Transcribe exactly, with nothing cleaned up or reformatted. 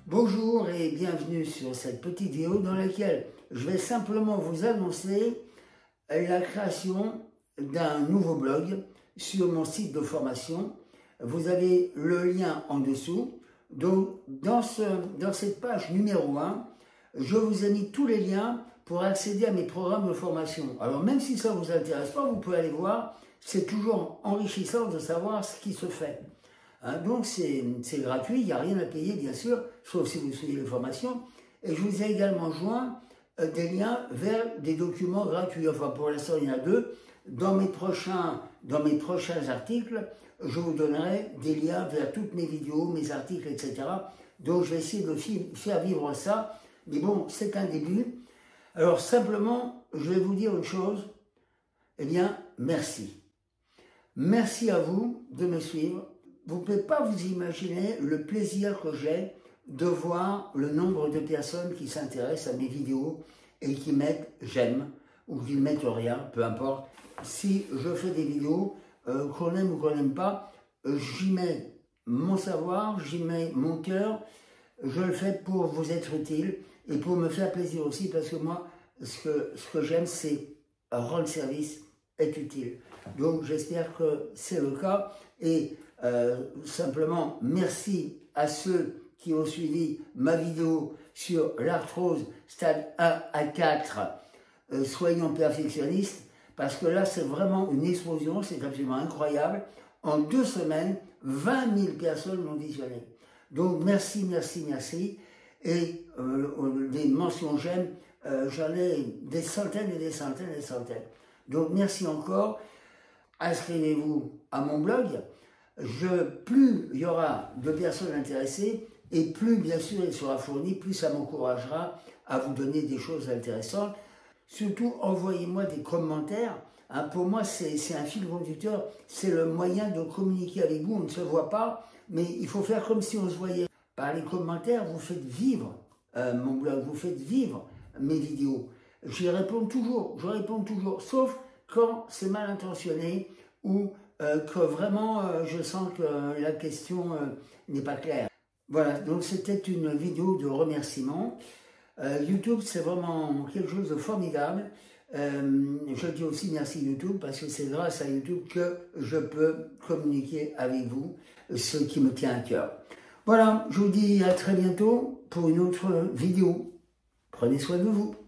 Bonjour et bienvenue sur cette petite vidéo dans laquelle je vais simplement vous annoncer la création d'un nouveau blog sur mon site de formation. Vous avez le lien en dessous. Donc dans, ce, dans cette page numéro un, je vous ai mis tous les liens pour accéder à mes programmes de formation. Alors même si ça ne vous intéresse pas, vous pouvez aller voir. C'est toujours enrichissant de savoir ce qui se fait. Hein, donc c'est gratuit, il n'y a rien à payer bien sûr, sauf si vous suivez les formations. Et je vous ai également joint euh, des liens vers des documents gratuits. Enfin pour l'instant il y en a deux. Dans mes prochains, dans mes prochains articles, je vous donnerai des liens vers toutes mes vidéos, mes articles, et cetera. Donc je vais essayer de faire vivre ça. Mais bon, c'est un début. Alors simplement, je vais vous dire une chose. Eh bien, merci. Merci à vous de me suivre. Vous ne pouvez pas vous imaginer le plaisir que j'ai de voir le nombre de personnes qui s'intéressent à mes vidéos et qui mettent j'aime ou qui ne mettent rien, peu importe. Si je fais des vidéos, euh, qu'on aime ou qu'on n'aime pas, euh, j'y mets mon savoir, j'y mets mon cœur. Je le fais pour vous être utile et pour me faire plaisir aussi parce que moi, ce que, ce que j'aime, c'est rendre service, être utile. Donc j'espère que c'est le cas et euh, simplement merci à ceux qui ont suivi ma vidéo sur l'arthrose stade un à quatre, euh, soyons perfectionnistes, parce que là c'est vraiment une explosion, c'est absolument incroyable. En deux semaines, vingt mille personnes l'ont visionné. Donc merci, merci, merci. Et euh, des mentions j'aime, euh, j'en ai des centaines et des centaines et des centaines. Donc merci encore. Inscrivez-vous à mon blog. Je, plus il y aura de personnes intéressées et plus bien sûr il sera fourni, plus ça m'encouragera à vous donner des choses intéressantes. Surtout envoyez-moi des commentaires. Hein, pour moi c'est un fil conducteur, c'est le moyen de communiquer avec vous. On ne se voit pas, mais il faut faire comme si on se voyait. Par les commentaires, vous faites vivre euh, mon blog, vous faites vivre mes vidéos. J'y réponds toujours, je réponds toujours, sauf quand c'est mal intentionné ou euh, que vraiment euh, je sens que euh, la question euh, n'est pas claire. Voilà, donc c'était une vidéo de remerciement. Euh, YouTube, c'est vraiment quelque chose de formidable. Euh, je dis aussi merci YouTube parce que c'est grâce à YouTube que je peux communiquer avec vous, ce qui me tient à cœur. Voilà, je vous dis à très bientôt pour une autre vidéo. Prenez soin de vous.